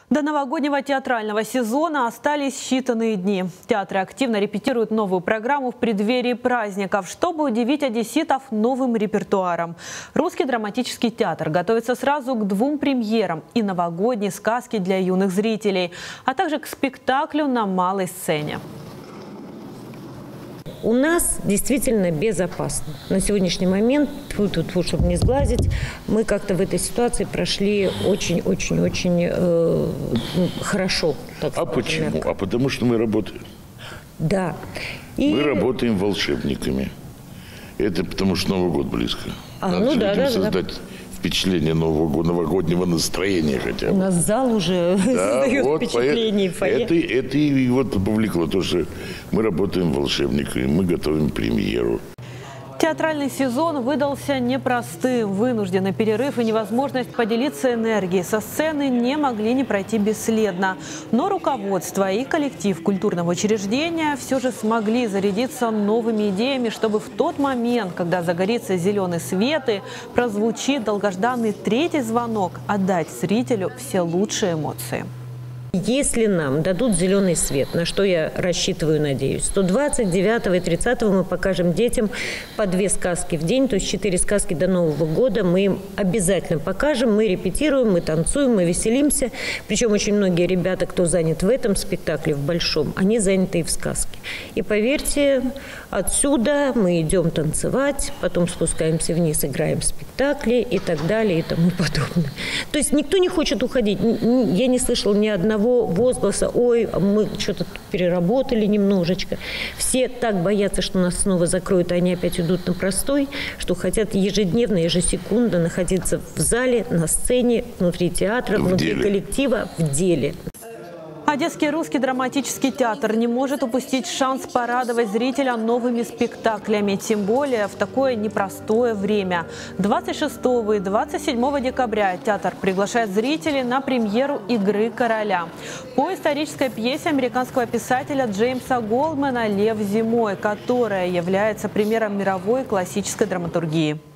До новогоднего театрального сезона остались считанные дни. Театры активно репетируют новую программу в преддверии праздников, чтобы удивить одесситов новым репертуаром. Русский драматический театр готовится сразу к двум премьерам и новогодней сказке для юных зрителей, а также к спектаклю на малой сцене. У нас действительно безопасно. На сегодняшний момент, чтобы не сглазить, мы как-то в этой ситуации прошли очень-очень-очень хорошо. А почему? А потому что мы работаем. Да. Мы работаем волшебниками. Это потому что Новый год близко. Надо создать впечатление новогоднего настроения хотя бы. У нас зал уже создает впечатление. Это и вот повлекло то, что мы работаем волшебниками, мы готовим премьеру. Театральный сезон выдался непростым. Вынужденный перерыв и невозможность поделиться энергией со сцены не могли не пройти бесследно. Но руководство и коллектив культурного учреждения все же смогли зарядиться новыми идеями, чтобы в тот момент, когда загорится зеленый свет и прозвучит долгожданный третий звонок, отдать зрителю все лучшие эмоции. Если нам дадут зеленый свет, на что я рассчитываю, надеюсь, то 29 и 30 мы покажем детям по 2 сказки в день, то есть 4 сказки до Нового года мы им обязательно покажем, мы репетируем, мы танцуем, мы веселимся. Причем очень многие ребята, кто занят в этом спектакле, в большом, они заняты и в сказке. И поверьте, отсюда мы идем танцевать, потом спускаемся вниз, играем в спектакле и так далее и тому подобное. То есть никто не хочет уходить. Я не слышала ни одного возгласа: ой, мы что-то переработали немножечко. Все так боятся, что нас снова закроют, а они опять идут на простой, что хотят ежедневно, ежесекундно находиться в зале, на сцене, внутри театра, внутри коллектива, в деле. Одесский русский драматический театр не может упустить шанс порадовать зрителя новыми спектаклями, тем более в такое непростое время. 26 и 27 декабря театр приглашает зрителей на премьеру «Игры короля» по исторической пьесе американского писателя Джеймса Голдмана «Лев зимой», которая является примером мировой классической драматургии.